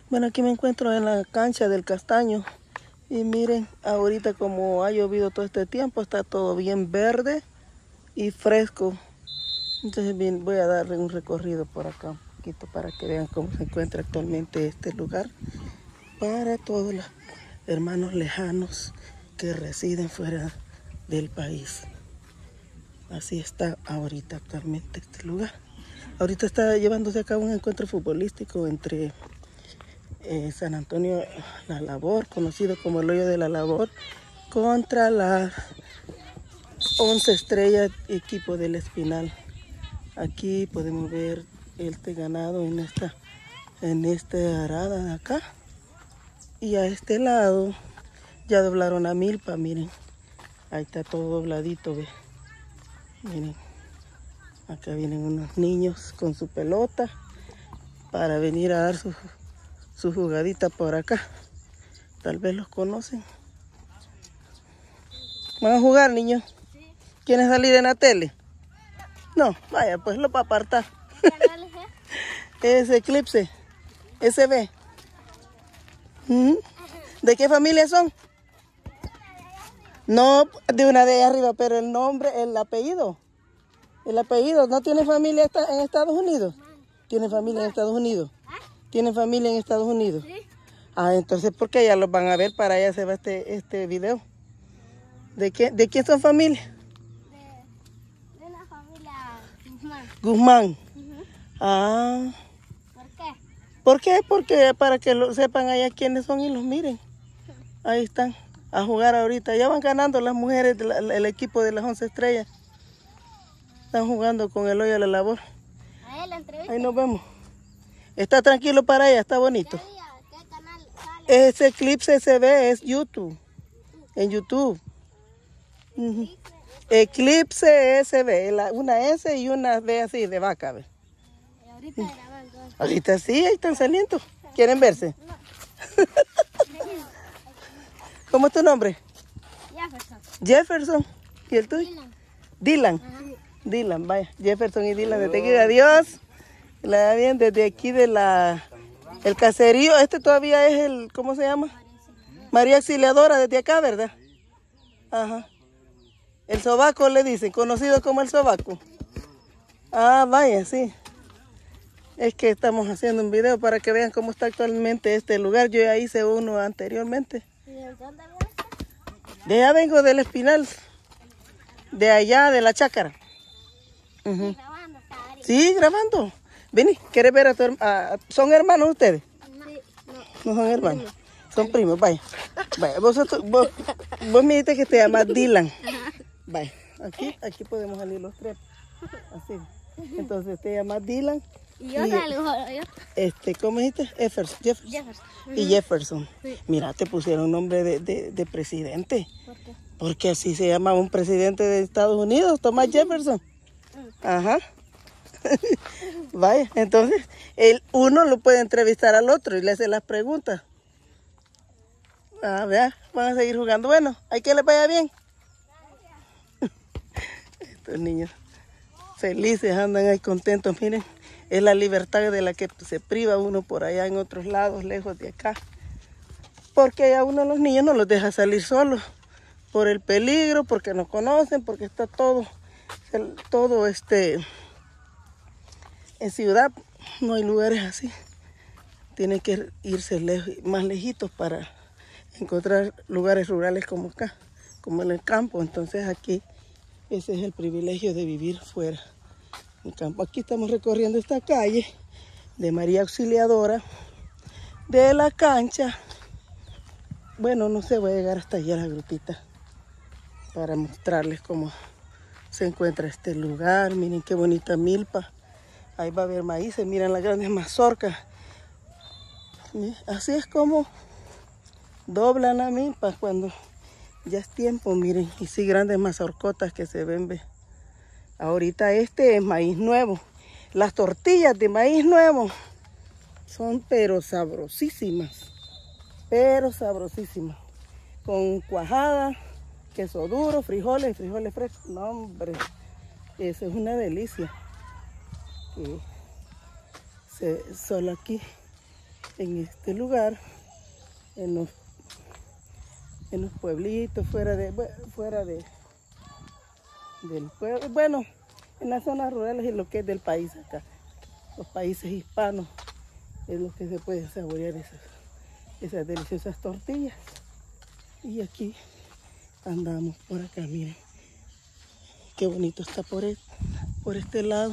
Bueno, aquí me encuentro en la cancha del Castaño y miren, ahorita como ha llovido todo este tiempo, está todo bien verde y fresco. Entonces bien, voy a darle un recorrido por acá un poquito para que vean cómo se encuentra actualmente este lugar para todos los hermanos lejanos que residen fuera del país. Así está ahorita actualmente este lugar. Ahorita está llevándose a cabo un encuentro futbolístico entre San Antonio La Labor, conocido como el Hoyo de la Labor, contra la 11 Estrellas, equipo del Espinal. Aquí podemos ver este ganado en esta arada de acá. Y a este lado ya doblaron a milpa, miren. Ahí está todo dobladito, ve. Miren, acá vienen unos niños con su pelota para venir a dar su jugadita por acá. Tal vez los conocen. ¿Van a jugar, niños? Sí. ¿Quieren salir en la tele? No, vaya, pues lo para apartar. ¿Qué canal es? Es Eclipse, SB. ¿De qué familia son? No, de una de allá arriba, pero el nombre, el apellido. El apellido, ¿no tiene familia en Estados Unidos? ¿Tiene familia en Estados Unidos? ¿Tiene familia en Estados Unidos? Sí. Ah, entonces, ¿por qué ya los van a ver? Para allá se va este video. ¿De quién son familia? De la familia Guzmán. Guzmán. Ah. ¿Por qué? ¿Por qué? Porque para que lo sepan allá quiénes son y los miren. Ahí están a jugar ahorita. Ya van ganando las mujeres del equipo de las 11 Estrellas. Están jugando con el Hoyo de la Labor. Ahí nos vemos. Está tranquilo para ella, está bonito. ¿Qué canal sale? Ese Eclipse se ve, es YouTube. En YouTube. Eclipse SB, una S y una B así de vaca. ¿Ve? Ahorita grabando. Ahorita sí, ahí están saliendo. ¿Quieren verse? ¿Cómo es tu nombre? Jefferson. Jefferson. ¿Y el tuyo? Dylan. Dylan, vaya. Jefferson y Dylan, desde aquí, adiós. La da bien, desde aquí el caserío. Este todavía es el, ¿cómo se llama? María Auxiliadora, desde acá, ¿verdad? Ajá. El Sobaco le dicen, conocido como el Sobaco. Ah, vaya, sí. Es que estamos haciendo un video para que vean cómo está actualmente este lugar. Yo ya hice uno anteriormente. ¿Y de dónde vienes? De allá vengo del Espinal. De allá, de la Chácara. Grabando, Sí, grabando. Vení, ¿quieres ver a tu hermano? ¿Son hermanos ustedes? No. No son hermanos. Son primos, vaya. Vaya, vos me dijiste que te llamas Dylan. Vaya, aquí podemos salir los tres. Así. Entonces te llamas Dylan. Y yo salgo yo. ¿Cómo dijiste? Jefferson. Y Jefferson. Sí. Mira, te pusieron nombre de presidente. ¿Por qué? Porque así se llama un presidente de Estados Unidos, Thomas Jefferson. Ajá. Vaya, entonces uno lo puede entrevistar al otro y le hace las preguntas. Ah, vea, van a seguir jugando. Bueno, hay que les vaya bien. Estos niños felices andan ahí contentos, miren. Es la libertad de la que se priva uno por allá en otros lados, lejos de acá. Porque a uno los niños no los deja salir solos. Por el peligro, porque no conocen, porque está todo en ciudad. No hay lugares así. Tienen que irse más lejitos para encontrar lugares rurales como acá, como en el campo. Entonces aquí ese es el privilegio de vivir fuera del campo. Aquí estamos recorriendo esta calle de María Auxiliadora, de la cancha. Bueno, no sé, voy a llegar hasta allá a la grupita para mostrarles cómo se encuentra este lugar. Miren qué bonita milpa. Ahí va a haber maíz, se miran las grandes mazorcas. Así es como doblan la milpa cuando ya es tiempo, miren. Y sí, grandes mazorcotas que se ven. Ve. Ahorita este es maíz nuevo. Las tortillas de maíz nuevo son pero sabrosísimas. Pero sabrosísimas. Con cuajada, queso duro, frijoles frescos. No, hombre, eso es una delicia. Solo aquí en este lugar, en los pueblitos, fuera del pueblo, bueno, en las zonas rurales y lo que es del país acá, los países hispanos, es lo que se puede saborear esas deliciosas tortillas. Y aquí andamos por acá, miren, qué bonito está por este lado.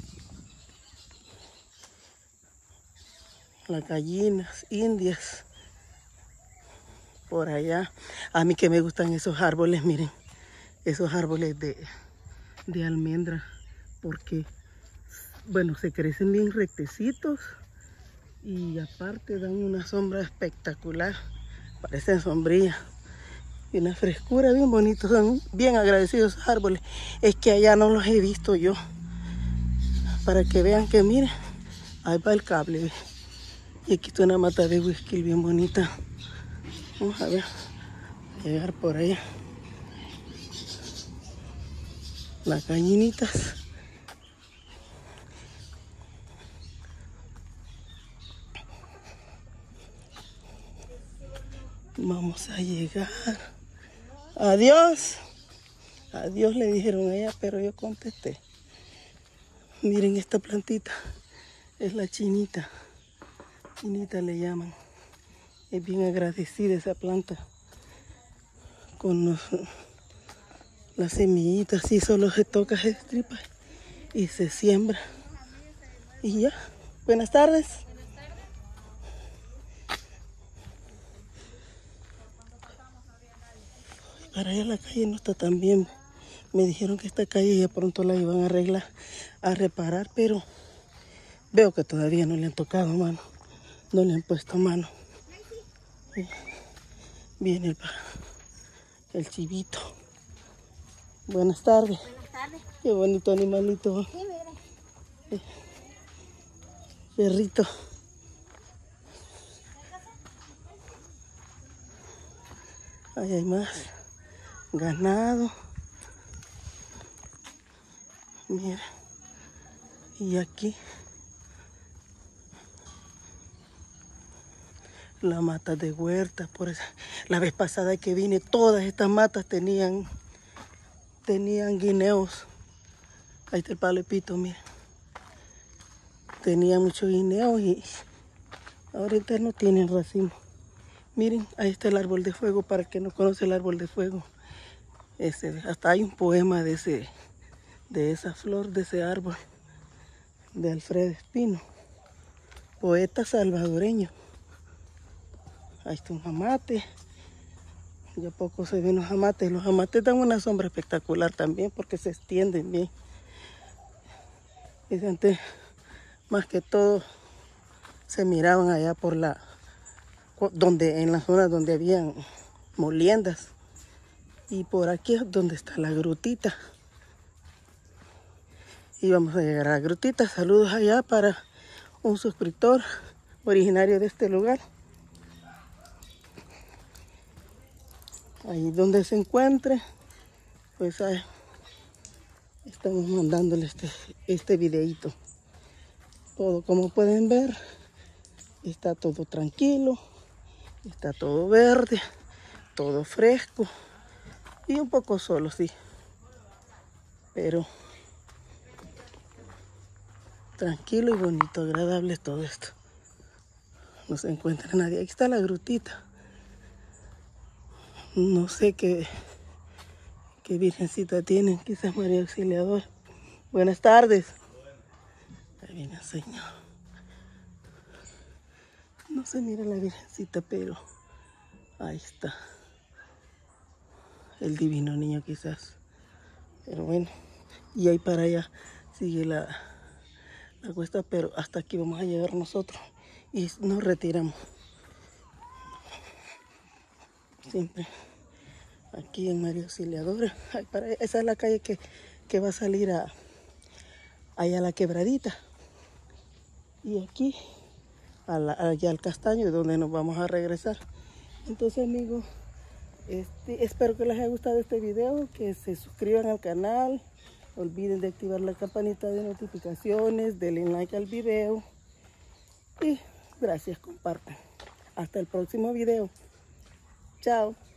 Las gallinas indias por allá. A mí que me gustan esos árboles, miren, esos árboles de almendra, porque bueno, se crecen bien rectecitos y aparte dan una sombra espectacular, parecen sombrillas y una frescura bien bonita. Son bien agradecidos esos árboles. Es que allá no los he visto yo, para que vean que miren, ahí va el cable. Y aquí está una mata de whisky bien bonita. Vamos a ver, llegar por allá. Las gallinitas. Vamos a llegar. Adiós. Adiós le dijeron a ella, pero yo contesté. Miren esta plantita. Es la chinita. Chinita le llaman. Es bien agradecida esa planta con las semillitas. Y solo se toca, se estripa y se siembra. Y ya. Buenas tardes. Para allá la calle no está tan bien. Me dijeron que esta calle ya pronto la iban a arreglar, a reparar, pero veo que todavía no le han tocado mano. No le han puesto mano. Viene el chivito. Buenas tardes. Buenas tardes. Qué bonito animalito. Sí, mire. Perrito. Ahí hay más ganado. Mira. Y aquí la mata de huerta. Por esa. La vez pasada que vine, todas estas matas tenían guineos. Ahí está el palepito, mira. Tenía muchos guineos y ahorita no tienen racimo. Miren, ahí está el árbol de fuego, para el que no conoce el árbol de fuego. Hasta hay un poema de esa flor, de ese árbol, de Alfredo Espino, poeta salvadoreño. Ahí está un jamate. Ya poco se ven los jamates. Los jamates dan una sombra espectacular también porque se extienden bien. Y antes, más que todo, se miraban allá por en la zona donde habían moliendas. Y por aquí es donde está la grutita. Y vamos a llegar a la grutita. Saludos allá para un suscriptor originario de este lugar. Ahí donde se encuentre, pues ahí estamos mandándole este videito. Todo, como pueden ver, está todo tranquilo, está todo verde, todo fresco y un poco solo, sí, pero tranquilo y bonito, agradable todo esto. No se encuentra nadie. Aquí está la grutita. No sé qué virgencita tienen, quizás María Auxiliadora. Buenas tardes. Ahí viene el Señor. No se mira la virgencita, pero ahí está. El divino niño quizás. Pero bueno, y ahí para allá sigue la cuesta, pero hasta aquí vamos a llegar nosotros y nos retiramos. Siempre aquí en María Auxiliadora. Esa es la calle que va a salir allá a la quebradita. Y aquí allá al Castaño, donde nos vamos a regresar. Entonces, amigos, espero que les haya gustado este video, que se suscriban al canal, no olviden de activar la campanita de notificaciones, denle like al video y gracias, compartan. Hasta el próximo video. Chao.